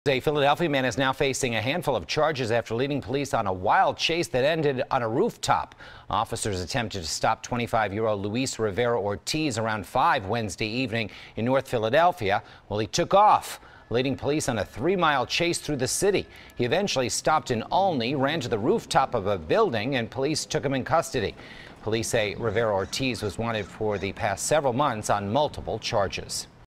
A Philadelphia man is now facing a handful of charges after leading police on a wild chase that ended on a rooftop. Officers attempted to stop 25-year-old Luis Rivera Ortiz around 5 Wednesday evening in North Philadelphia. Well, he took off, leading police on a 3-mile chase through the city. He eventually stopped in Olney, ran to the rooftop of a building, and police took him in custody. Police say Rivera Ortiz was wanted for the past several months on multiple charges.